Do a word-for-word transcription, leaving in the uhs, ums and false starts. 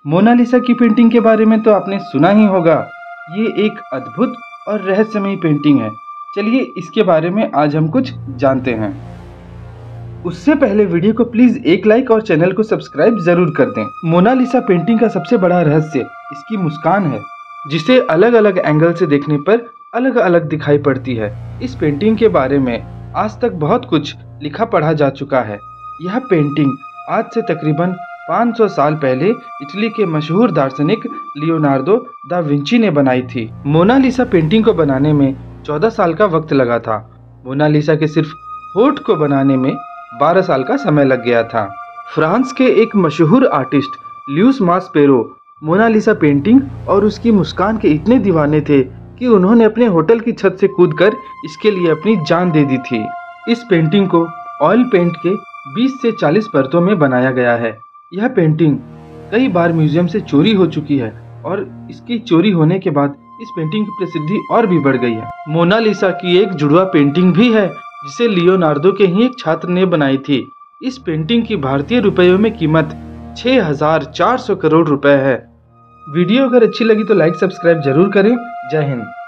Mona Lisa की painting के बारे में तो आपने सुना ही होगा। ये एक अद्भुत और रहस्यमयी पेंटिंग है। चलिए इसके बारे में आज हम कुछ जानते हैं। उससे पहले वीडियो को प्लीज एक लाइक और चैनल को सब्सक्राइब जरूर कर दें। मोनालिसा पेंटिंग का सबसे बड़ा रहस्य इसकी मुस्कान है, जिसे अलग अलग एंगल से देखने पर अलग अलग दिखाई पड़ती है। इस पेंटिंग के बारे में आज तक बहुत कुछ लिखा पढ़ा जा चुका है। यह पेंटिंग आज से तकरीबन पाँच सौ साल पहले इटली के मशहूर दार्शनिक लियोनार्दो दा विंची ने बनाई थी। मोनालिसा पेंटिंग को बनाने में चौदह साल का वक्त लगा था। मोनालिसा के सिर्फ होठ को बनाने में बारह साल का समय लग गया था। फ्रांस के एक मशहूर artist Luce Maspero Mona Lisa painting और उसकी मुस्कान के इतने दीवाने थे कि उन्होंने अपने होटल की छत से कूदकर इसके लिए अपनी जान दे दी थी। इस पेंटिंग को ऑयल पेंट के बीस से चालीस परतों में बनाया गया है। यह पेंटिंग कई बार म्यूजियम से चोरी हो चुकी है और इसकी चोरी होने के बाद इस पेंटिंग की प्रसिद्धि और भी बढ़ गई है। मोनालिसा की एक जुड़वा पेंटिंग भी है, जिसे लियोनार्दो के ही एक छात्र ने बनाई थी। इस पेंटिंग की भारतीय रुपयों में कीमत छह हजार चार सौ करोड़ रुपए है। वीडियो अगर अच्छी लगी तो लाइक सब्सक्राइब जरूर करें। जय हिंद।